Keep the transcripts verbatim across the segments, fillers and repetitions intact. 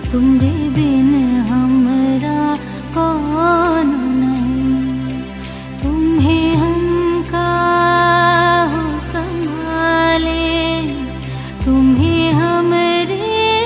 तुम्हारे बिन हमरा कौन नहीं। तुम्हें हम काहू संभाले, तुम्हें हमरे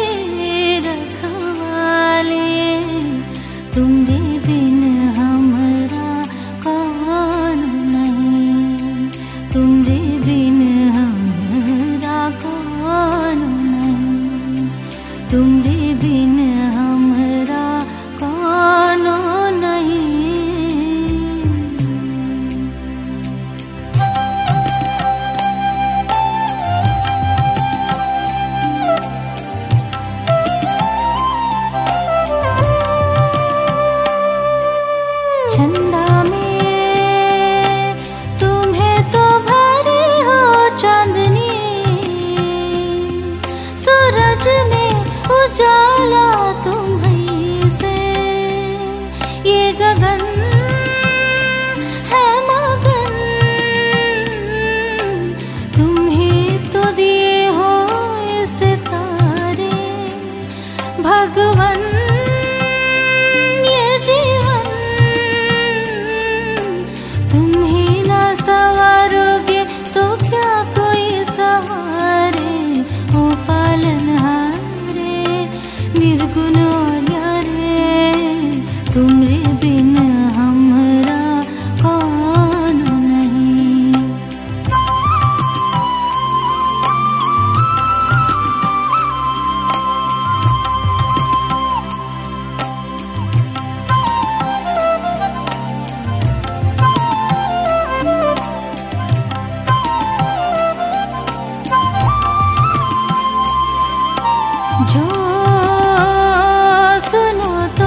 रखवाले। तुम्हारे बिन हमरा कौन नहीं, तुम्हारे बिन हमरा कौन नहीं, तुम्हारे बिन हमरा कौन नहीं। चंदा में तुम्हें तो भरी हो चांदनी, सूरज में उजाला तुम्हीं से। ये गगन है मगन, तुम्हीं तो दिए हो इस तारे। भगवन ये जीवन तुम्हीं ना सवारोगे तो क्या कोई सवारे। ओ पालनहारे निर्गुण न्यारे, तुम्हारे बिन हमरा कौन नहीं। जो सुनो तो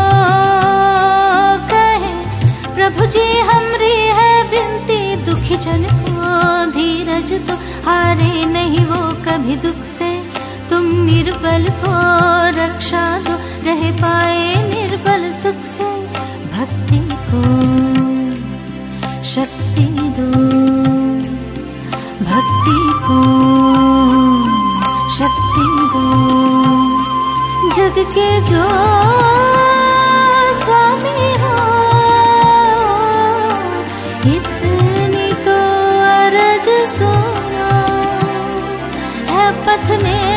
कहे प्रभु जी हमरी है बिनती। दुखी जन को धीरज तो हारे नहीं वो कभी दुख से। तुम निर्बल को रक्षा दो, रह पाए निर्बल सुख से। भक्ति को शक्ति दो, भक्ति को शक्ति दो। जग के जो स्वामी हो, इतनी तो अरज सुनो। है पथ में